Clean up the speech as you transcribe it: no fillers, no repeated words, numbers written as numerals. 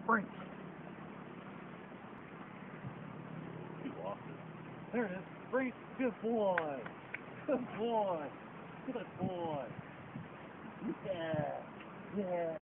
Frank. He lost it. There it is. Frank, good boy. Good boy. Good boy. Yeah. Yeah.